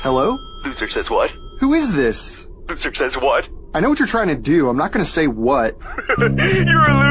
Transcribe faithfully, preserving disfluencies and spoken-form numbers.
Hello? Loser says what? Who is this? Loser says what? I know what you're trying to do. I'm not gonna say what. You're a